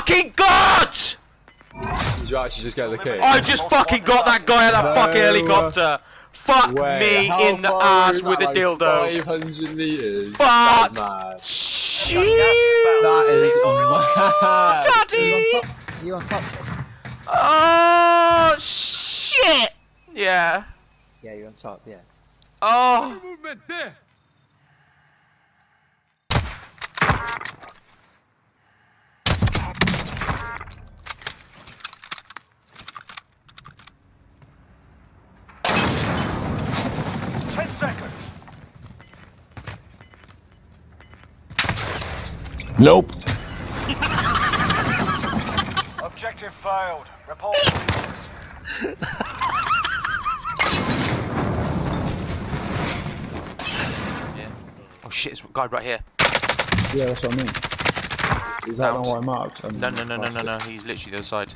fucking got! Did you actually just get the kill? I just fucking got that guy at that fucking helicopter! Fuck me in the ass with a dildo! 500 meters. Fuck! That Shit! is mad! Daddy! You on top? Oh shit! Yeah. Yeah, you're on top, yeah. Oh. Movement there. Nope. Objective failed. Report. Yeah. Oh shit, there's a guy right here. Yeah, that's what I mean. Is that not what I marked? No, he's literally the other side.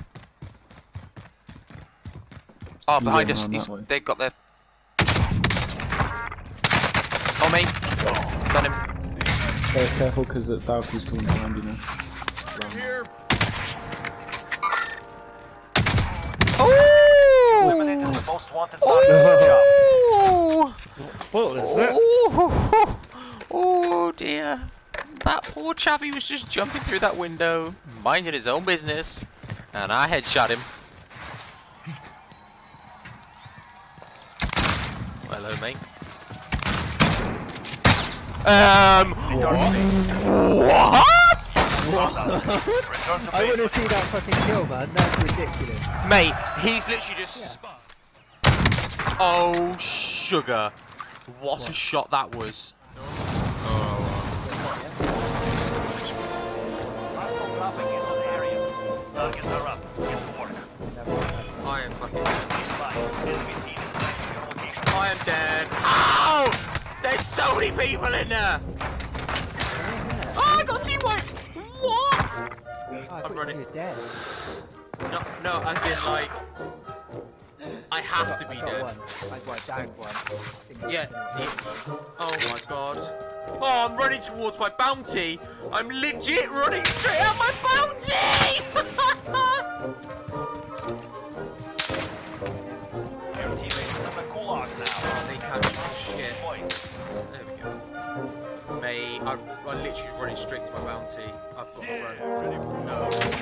Oh, behind us, they've got their... Oh, me. Got him. Careful, because the Valkyrie's coming behind you now. Here. Oh! Eliminated the most wanted target. What was that? Oh dear. That poor chappie was just jumping through that window, minding his own business, and I headshot him. Hello, mate. What? I want to see that fucking kill, man. That's ridiculous. Mate, he's literally just spun. Oh, sugar. What a shot that was. I am fucking dead. I am dead. Ow! There's so many people in there! Oh, I got team-wiped! What? I'm running. You're dead. No, as in like... I have to be dead. I got down one. Yeah. Oh my god. Oh, I'm running towards my bounty! I'm legit running straight at my bounty! Your teammates in the gulag now. They can't do shit. There we go. Mate, I'm literally running straight to my bounty. I've got to run. Ready for no.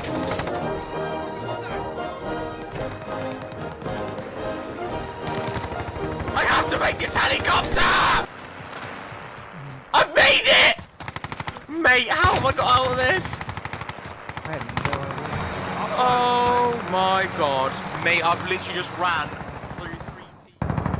I have to make this helicopter! I've made it! Mate, how have I got out of this? I have no idea. Oh my god. Mate, I've literally just ran through 3 teams.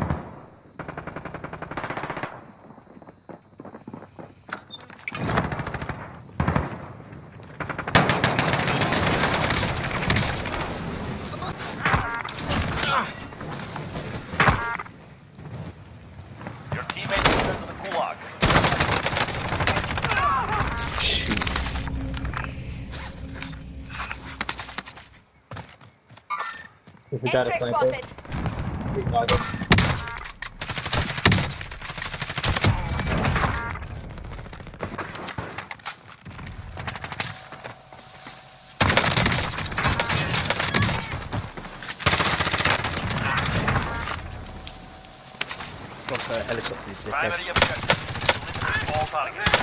Your teammates returned to the gulag. If we got a sniper, we got it. Primary objective. Eliminate all targets.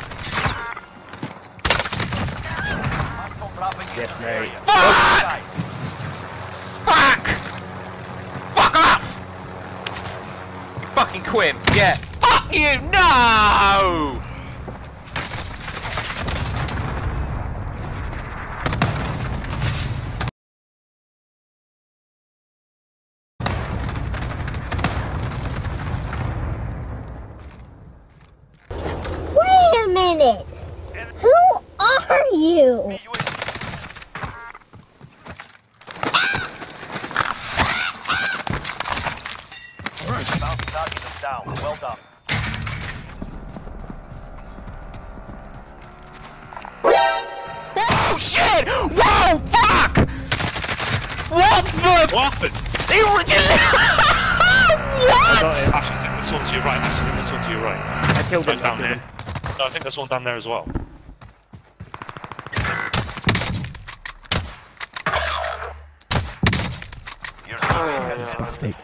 Hostile dropping into the area. Fuck! Fuck! Fuck off! You fucking quim. Yeah. Fuck you! No! Wait a minute! Who are you? Bounty target is down. Well done. Oh shit! Whoa! Fuck! What the? What happened? They were just... What? Ashley, I think there's one to your right. Ashley, I think there's one to your right. I killed him Down there. No, I think there's one down there as well. Your teammate has been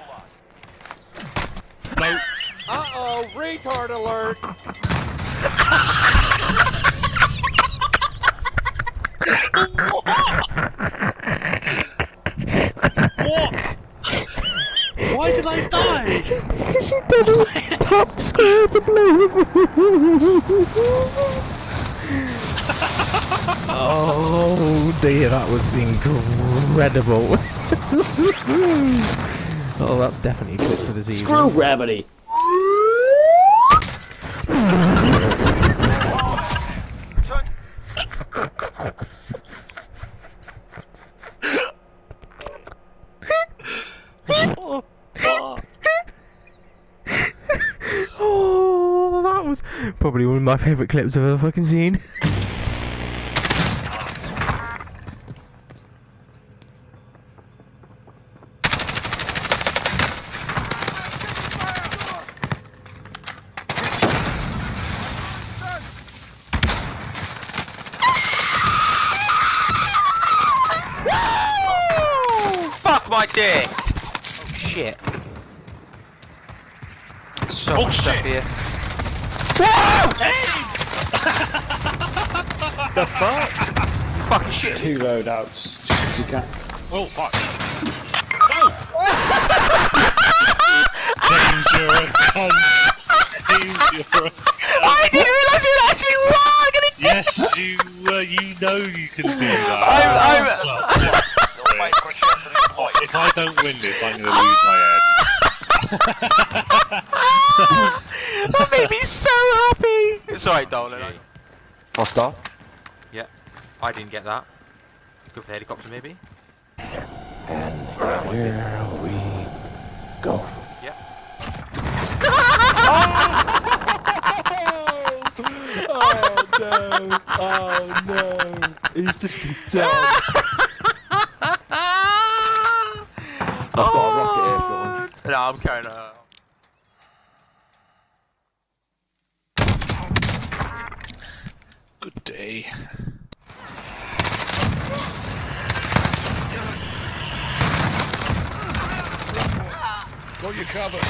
No. Uh-oh, retard alert! What? Why did I die? Because you didn't top square to blue. Oh dear, that was incredible. Oh, that's definitely a clip for this evening. Screw gravity. Oh, that was probably one of my favourite clips I've ever fucking seen. Fuck my dick! Oh shit. So much stuff here. Whoa! The fuck? You fucking shit. 2 loadouts. You can't. Oh fuck. Oh! James, you're a cunt. James, you're a cunt. I didn't realise you actually were gonna do Yes, you know you can do that. If I don't win this, I'm gonna lose my head. That made me so happy! It's alright, Dolan. Hostile. Yeah, I didn't get that. Go for the helicopter, maybe? And here we go. Yeah. Oh no! Oh no! He's just been done. I've got a rocket here, Sean. No, I'm carrying her. Good day. Got you covered.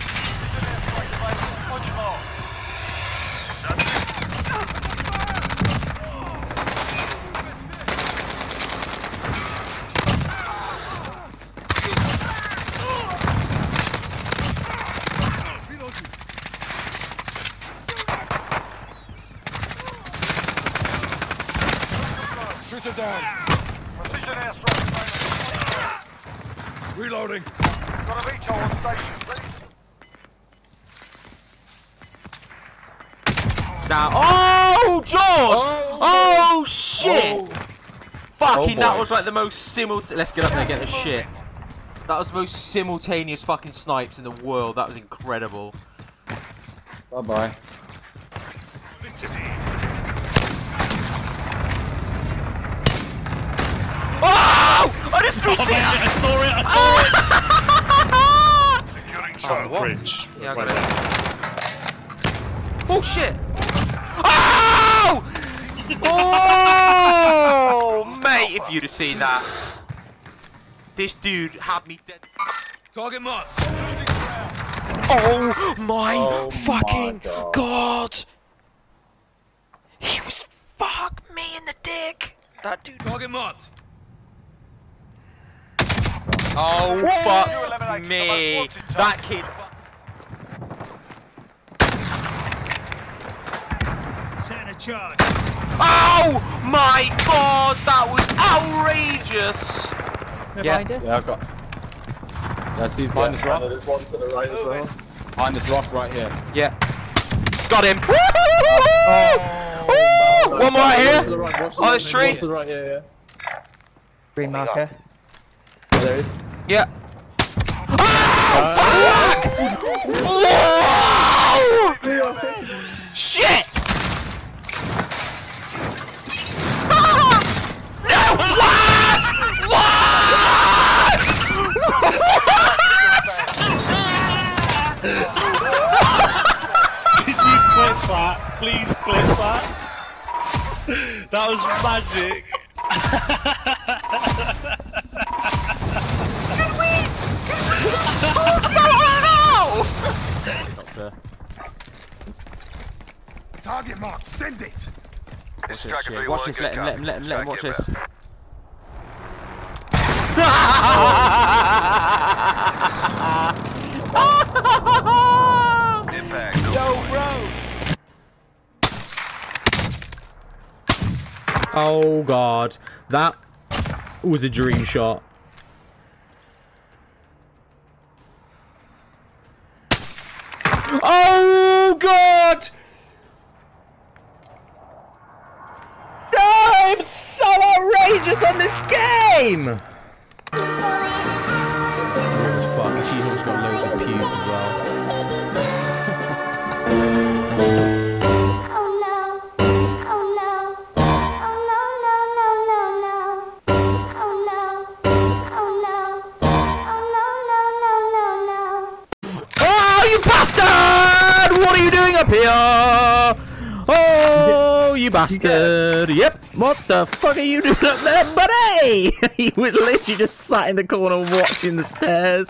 Shoot it down. Precision airstrike. Reloading. Got a VTOL on station. Ready? Now, oh, John! Oh, shit! Fucking, that was like the most simultaneous. Let's get up there and get the shit. That was the most simultaneous fucking snipes in the world. That was incredible. Bye bye. Oh! I just threw I saw it! I saw it! Securing Oh, bridge. Yeah, I got it. Oh shit! Oh! Oh, mate! If you'd have seen that, this dude had me dead. Target marked. Oh my fucking god! He was fuck me in the dick. That dude. Target marked. Oh fuck me! That kid. Setting a charge. Oh my god! That was outrageous. Behind us? Yeah, I've got. Yeah, see, he's behind this rock. There's one to the right as well. Behind this rock right here. Yeah. Got him. One more right here. Oh, this tree. To the right, yeah. Green marker. Oh, there is. Yeah. Oh, fuck! Whoa! Shit! No! What? What? Can you clip that? Please clip that. That was magic. Did we marked. Send it. Watch this shit. Watch this. Let him watch this. Impact. Yo, bro. Oh god, that was a dream shot. Oh god! I'm so outrageous on this game! Fuck, She-Hulk's got loads of pubes as well. Bastard! What are you doing up here? Oh, you bastard! Yep. What the fuck are you doing up there, buddy? He was literally just sat in the corner watching the stairs.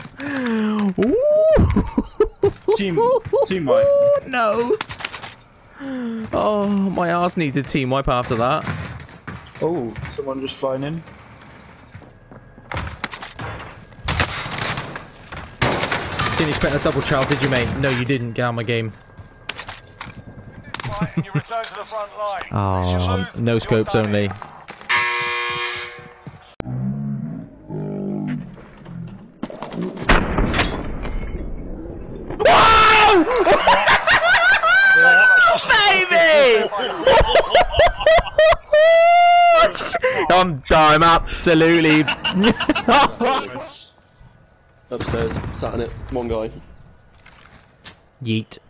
Team wipe. No. Oh, my ass needs a team wipe after that. Oh, someone just flying in. Didn't expect a double child, did you, mate? No, you didn't. Get out of my game. Right, you return to the front line. Oh, no scopes only. Wow! Baby! I'm absolutely. Upstairs, sat in it, one guy. Yeet.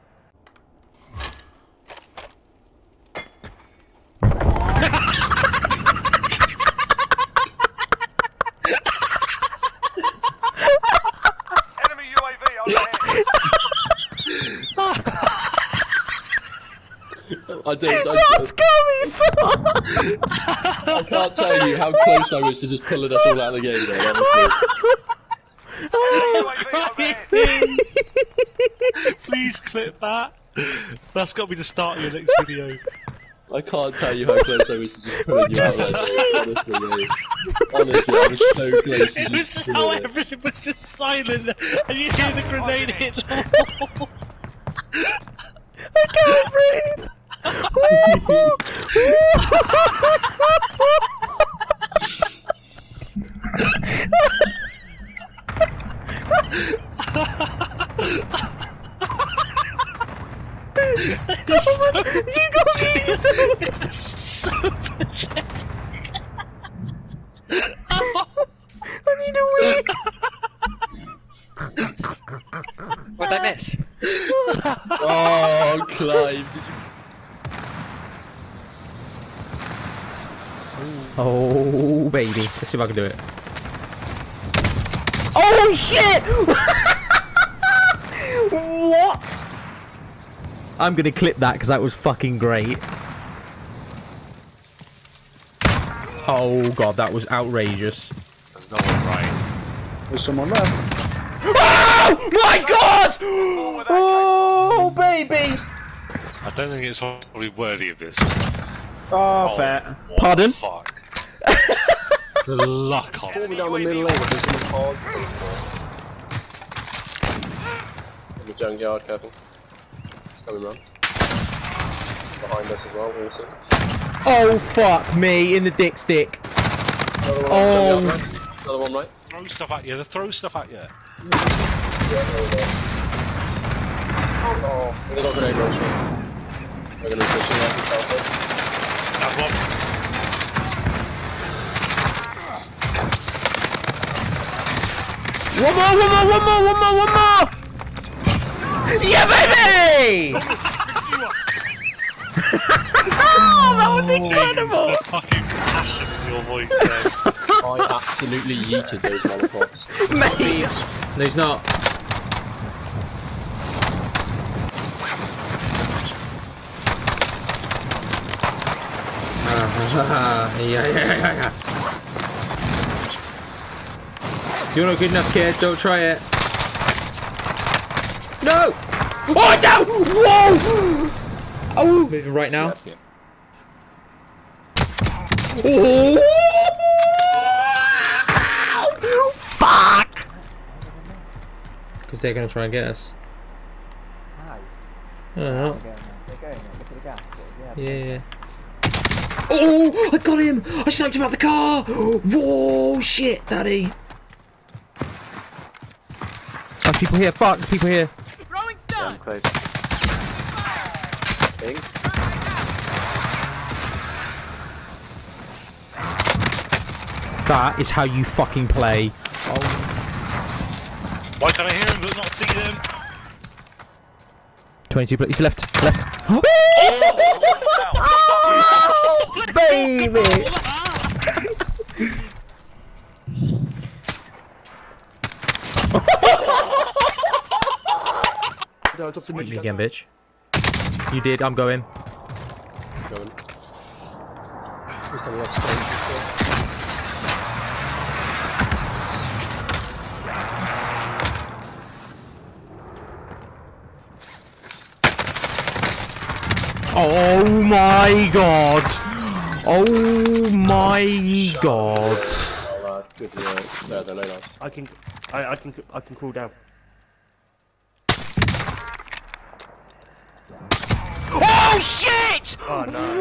Enemy UAV overhead. That's coming, son! I can't tell you how close I was to just pulling us all out of the game there, Please clip that. That's got to be the start of your next video. I can't tell you how close I was to just pulling you out of there. Honestly, I was so close. It was just how everything was just silent, and you hear the grenade hit the wall. I can't breathe! You got me so... It's so pathetic. I need a wee! What did I miss? Oh, Clive, did you... Oh, baby. Let's see if I can do it. Oh, shit! What? I'm gonna clip that because that was fucking great. Oh, God, that was outrageous. There's no one right. There's someone left. Oh, my God! Oh, baby! I don't think it's probably worthy of this. Oh, fair. Pardon? Fuck. The luck on Down the middle lane, there's some hard in the junkyard, careful. It's coming round. Behind us as well, also. Oh, fuck me, in the dick stick. Another one, right? Throw stuff at you, throw stuff at you. Oh, they got grenade launcher. They're gonna be pushing out the southwest. That one. One more! Yeah, baby! Oh, that was incredible! The fucking passion in your voice there. I absolutely yeeted those molotovs. Mate! No, he's not. Yeah. You're not good enough, kid. Don't try it. No! Oh, no! Whoa! Oh! Moving right now. Yeah, I see him. Oh! Fuck! Because they're going to try and get us. I don't know. Yeah. Oh! I got him! I sniped him out the car! Whoa! Shit, daddy! Oh, people here. Fuck, people here. Throwing stun. Close. Bing. That is how you fucking play. Why can I hear him but not see them? 22, he's left. Left. Oh, baby! Hit me again, bitch. You did, I'm going. Going. Who's on the off stage? Oh my god! Oh my god! Oh, good work. No, no, no. I can cool down. Oh shit! Oh no.